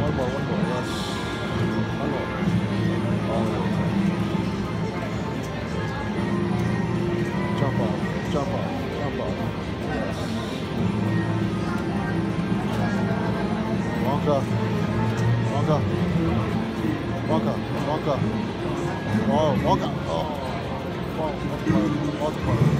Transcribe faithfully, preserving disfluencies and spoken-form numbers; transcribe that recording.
One more, one more, yes. One more. All the way. Jump off, jump off, jump off. Yes. Wonka. Wonka. Wonka. Wonka. Oh, Wonka. Oh. Multiplier. Multiplier.